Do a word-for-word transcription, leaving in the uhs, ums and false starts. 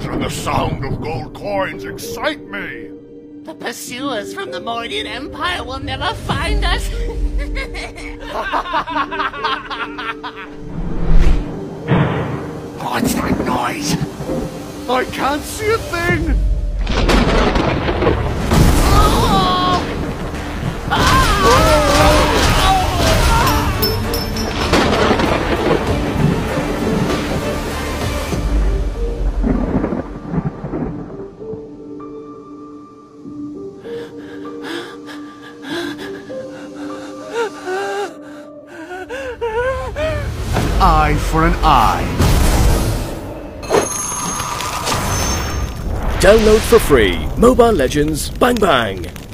and the sound of gold coins excite me. The pursuers from the Morenian Empire will never find us. What's that noise? I can't see a thing! Oh! An eye for an eye. Download for free. Mobile Legends Bang Bang.